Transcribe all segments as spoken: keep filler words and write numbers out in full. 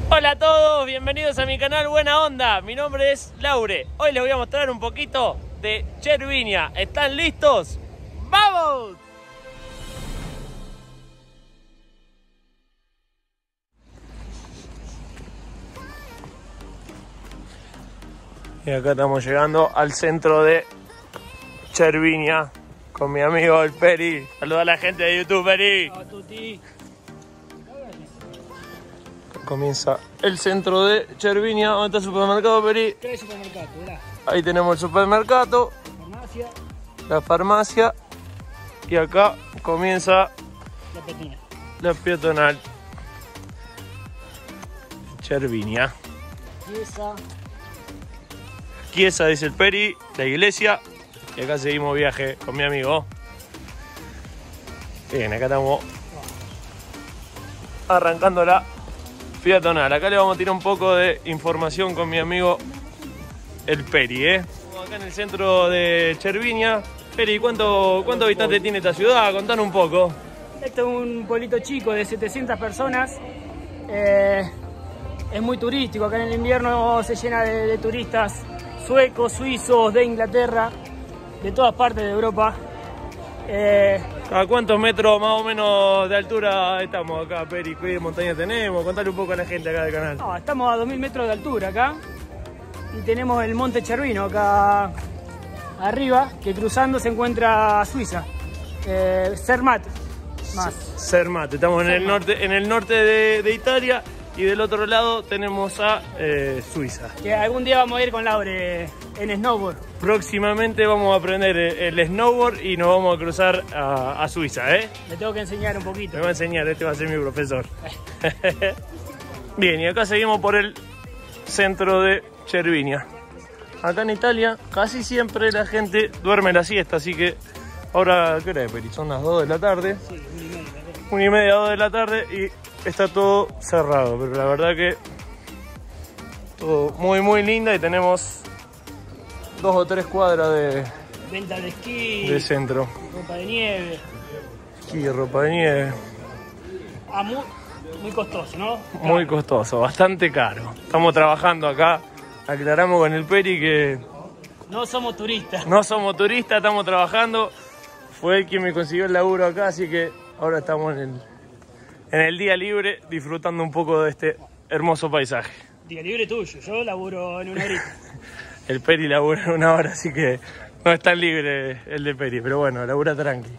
Hola a todos, bienvenidos a mi canal Buena Onda. Mi nombre es Laure. Hoy les voy a mostrar un poquito de Chervinia. ¿Están listos? ¡Vamos! Y acá estamos llegando al centro de Chervinia con mi amigo el Peri. Saluda a la gente de YouTube, Peri. Ciao a tutti. Comienza el centro de Chervinia. ¿Dónde está el supermercado, Peri? Tre supermercati, là. Ahí tenemos el supermercado, Farmacia, la farmacia y acá comienza la petina. la peatonal Chervinia. Chiesa. Chiesa, dice el Peri, la iglesia. Y acá seguimos viaje con mi amigo. Bien, acá estamos arrancando la peatonal. Acá le vamos a tirar un poco de información con mi amigo el Peri, ¿eh? Estamos acá en el centro de Chervinia. Peri, ¿cuánto, cuántos habitantes tiene esta ciudad? Contanos un poco. Este es un pueblito chico de setecientas personas. Eh, es muy turístico. Acá en el invierno se llena de, de turistas suecos, suizos, de Inglaterra, de todas partes de Europa. Eh, ¿A cuántos metros más o menos de altura estamos acá, Peri? ¿Qué montaña tenemos? Contale un poco a la gente acá del canal. no, estamos a dos mil metros de altura acá. Y tenemos el monte Cervino acá arriba, que cruzando se encuentra Suiza. Eh, Zermatt, más. Zermatt, estamos en el Zermatt. norte, en el norte de, de Italia y del otro lado tenemos a eh, Suiza. Que algún día vamos a ir con Laure en snowboard. Próximamente vamos a aprender el, el snowboard y nos vamos a cruzar a, a Suiza, ¿eh? Le tengo que enseñar un poquito. Me va a enseñar, este va a ser mi profesor. Bien, y acá seguimos por el centro de Chervinia. Acá en Italia casi siempre la gente duerme la siesta, así que ahora, ¿qué hora es, Peri? Son las dos de la tarde. Sí, una y media. Una y media, dos de la tarde y está todo cerrado, pero la verdad que todo muy muy linda y tenemos dos o tres cuadras de, Venta de esquí, de centro. ropa de nieve. Esquí, ropa de nieve, Ah, muy, muy costoso, ¿no? muy costoso, bastante caro. Estamos trabajando acá, aclaramos con el Peri que No somos turistas. no somos turistas, estamos trabajando. Fue él quien me consiguió el laburo acá, así que ahora estamos en el, en el día libre disfrutando un poco de este hermoso paisaje. Día libre tuyo, yo laburo en una horita. El Peri labura en una hora, así que no es tan libre el de Peri, pero bueno, labura tranqui.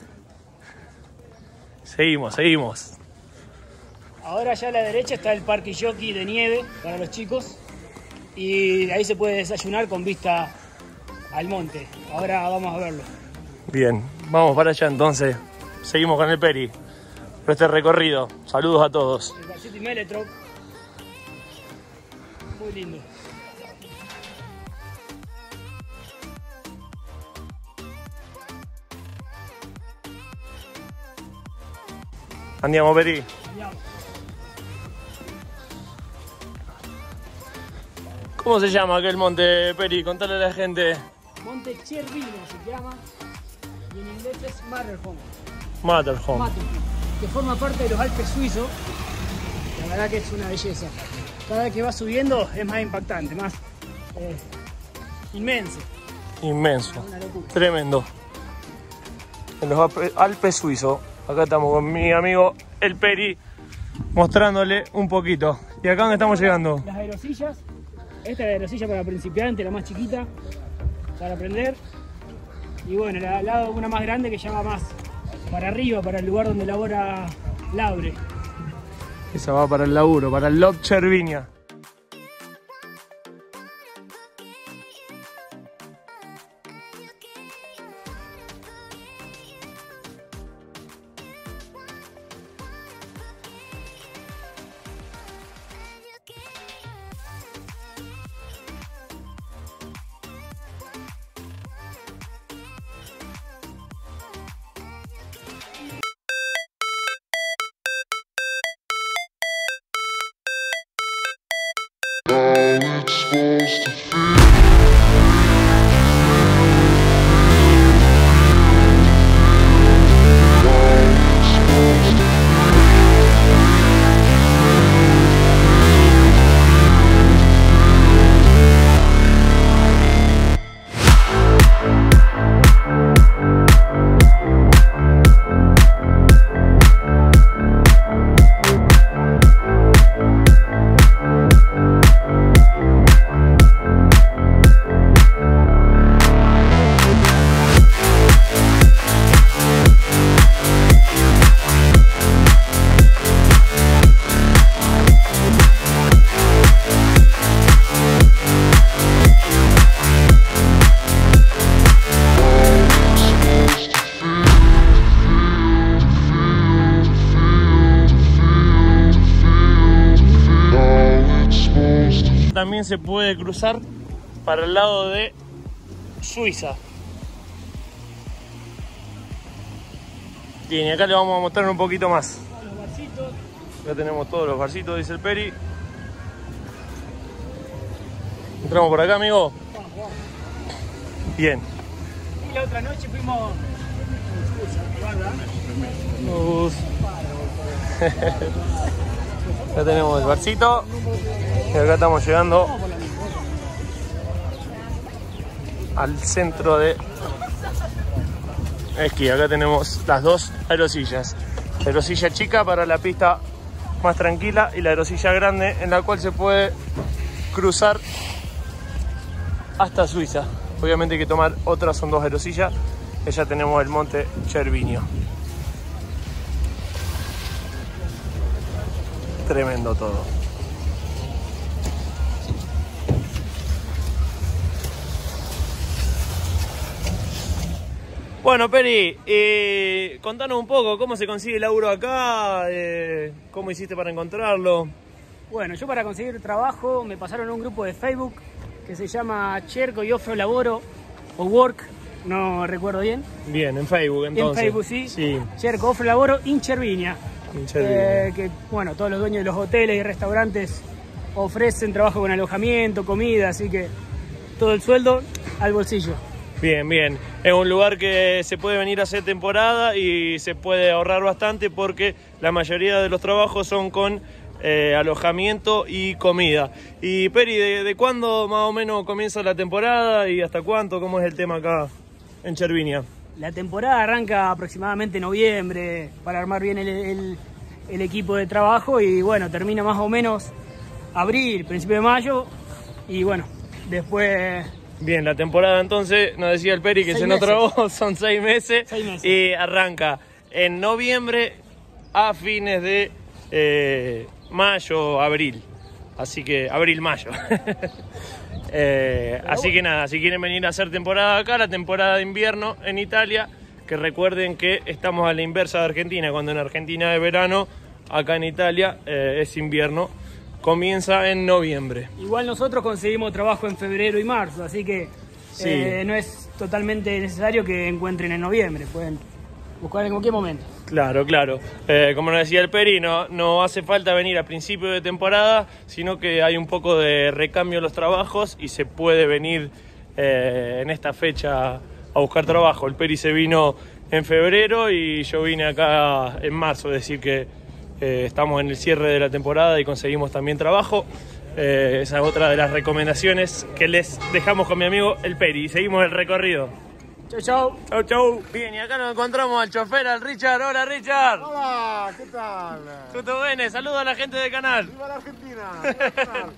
Seguimos, seguimos. Ahora allá a la derecha está el parque jockey de nieve para los chicos. Y de ahí se puede desayunar con vista al monte. Ahora vamos a verlo. Bien, vamos para allá entonces. Seguimos con el Peri por este recorrido. Saludos a todos. El Varsity Meletro. Muy lindo. Andiamo, Peri. Andiamo. ¿Cómo se llama aquel monte, Peri? Contale a la gente. Monte Cervino se llama. Y en inglés es Matterhorn. Matterhorn. Matterhorn, que forma parte de los Alpes suizos. La verdad que es una belleza. Cada vez que va subiendo es más impactante, más eh, inmenso. Inmenso. Una locura. Tremendo. En los Alpes- Alpes suizos. Acá estamos con mi amigo el Peri mostrándole un poquito. ¿Y acá dónde estamos llegando? Las aerosillas. Esta es la aerosilla para principiantes, la más chiquita, para aprender. Y bueno, al lado una más grande que llama más para arriba, para el lugar donde labora Laure. Esa va para el laburo, para el Lob Chervinia. supposed to feel. How it's supposed to también se puede cruzar para el lado de Suiza. Bien, y acá le vamos a mostrar un poquito más. Los barcitos. Ya tenemos todos los barcitos, dice el Peri. Entramos por acá, amigo. Vamos, vamos. Bien. Y la otra noche fuimos... Uf. Ya tenemos el barcito. Y acá estamos llegando al centro de esquí. Acá tenemos las dos aerosillas. La aerosilla chica para la pista más tranquila y la aerosilla grande en la cual se puede cruzar hasta Suiza. Obviamente hay que tomar otras, son dos aerosillas. Y ya tenemos el monte Cervinia. Tremendo todo. Bueno, Peri, eh, contanos un poco cómo se consigue laburo acá, eh, cómo hiciste para encontrarlo. Bueno, yo para conseguir trabajo me pasaron a un grupo de Facebook que se llama Cerco y Offro Laboro o Work, no recuerdo bien. Bien, en Facebook entonces. En Facebook, sí. Sí. Cerco, Offro Laboro, in Cervinia. In Cervinia. Eh, que, bueno, todos los dueños de los hoteles y restaurantes ofrecen trabajo con alojamiento, comida, así que todo el sueldo al bolsillo. Bien, bien. Es un lugar que se puede venir a hacer temporada y se puede ahorrar bastante porque la mayoría de los trabajos son con eh, alojamiento y comida. Y Peri, ¿de, ¿de cuándo más o menos comienza la temporada y hasta cuánto? ¿Cómo es el tema acá en Cervinia? La temporada arranca aproximadamente en noviembre para armar bien el, el, el equipo de trabajo y bueno, termina más o menos abril, principio de mayo y bueno, después... Bien, la temporada entonces, nos decía el Peri que Seis se nos meses. trabó, son seis meses, Seis meses. Y arranca en noviembre a fines de eh, mayo, abril. Así que, abril-mayo. eh, así que nada, si quieren venir a hacer temporada acá, la temporada de invierno en Italia, que recuerden que estamos a la inversa de Argentina, cuando en Argentina es verano, acá en Italia eh, es invierno. Comienza en noviembre. Igual nosotros conseguimos trabajo en febrero y marzo, así que Sí. eh, no es totalmente necesario que encuentren en noviembre, pueden buscar en cualquier momento. Claro, claro. Eh, como nos decía el Peri, no, no hace falta venir a principio de temporada, sino que hay un poco de recambio en los trabajos y se puede venir eh, en esta fecha a buscar trabajo. El Peri se vino en febrero y yo vine acá en marzo, es decir que eh, estamos en el cierre de la temporada y conseguimos también trabajo. Eh, esa es otra de las recomendaciones que les dejamos con mi amigo el Peri. Y seguimos el recorrido. Chau, chau. Chau, chau. Bien, y acá nos encontramos al chofer, al Richard. Hola, Richard. Hola, ¿qué tal? Tutto bene, saludo a la gente del canal. ¡Viva la Argentina! ¡Viva el canal!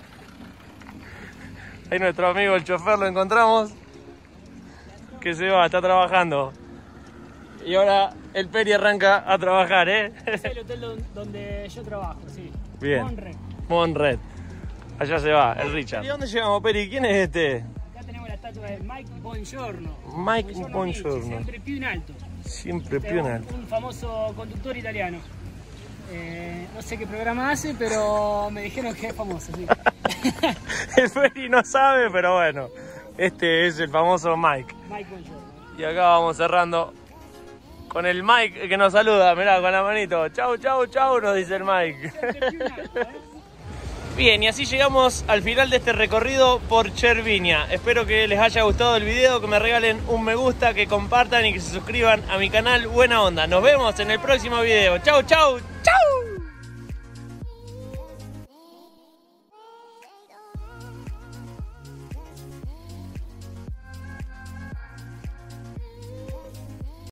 Ahí nuestro amigo el chofer lo encontramos. Que se va, está trabajando. Y ahora el Peri arranca a trabajar, ¿eh? Es el hotel don- donde yo trabajo, sí. Bien. Monre. Monred. Allá se va, el Richard. ¿Y dónde llegamos, Peri? ¿Quién es este? Acá tenemos la estatua de Mike Bongiorno. Mike Amici, Bongiorno. Siempre più in alto. Siempre Es pional. un, un famoso conductor italiano. Eh, no sé qué programa hace, pero me dijeron que es famoso, sí. El Peri no sabe, pero bueno. Este es el famoso Mike. Mike Bongiorno. Y acá vamos cerrando con el Mike que nos saluda, mirá, con la manito. Chau, chau, chau, nos dice el Mike. Siempre più in alto, ¿eh? Bien, y así llegamos al final de este recorrido por Cervinia. Espero que les haya gustado el video, que me regalen un me gusta, que compartan y que se suscriban a mi canal Buena Onda. Nos vemos en el próximo video. Chau, chau, chau.